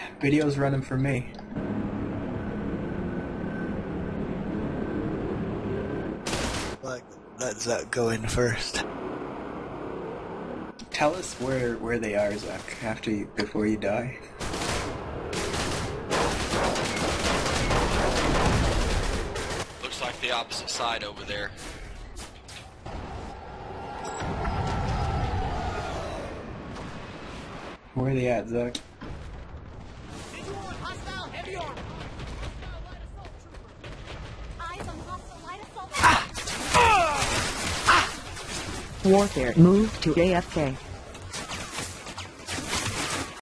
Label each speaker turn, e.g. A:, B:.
A: Video's running for me.
B: Like, let Zuck go in first.
A: Tell us where they are, Zuck, before you die.
C: Looks like the opposite side over there.
A: Where are they at, Zuck?
D: Warfare. Move to AFK.